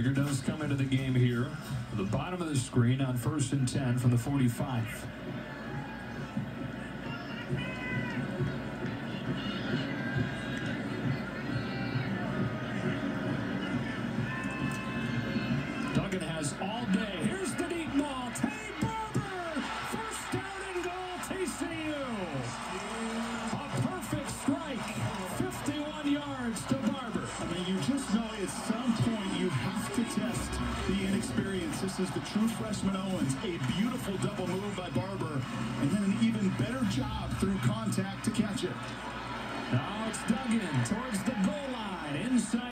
Duggar does come into the game here. The bottom of the screen on 1st and 10 from the 45. Duggan has all day. Here's the deep ball. Barber. First down and goal, TCU. A perfect strike. 51 yards to Barber. I mean, you just know at some point you have to test the inexperience. This is the true freshman Owens. A beautiful double move by Barber, and then an even better job through contact to catch it. Now it's Duggan towards the goal line inside.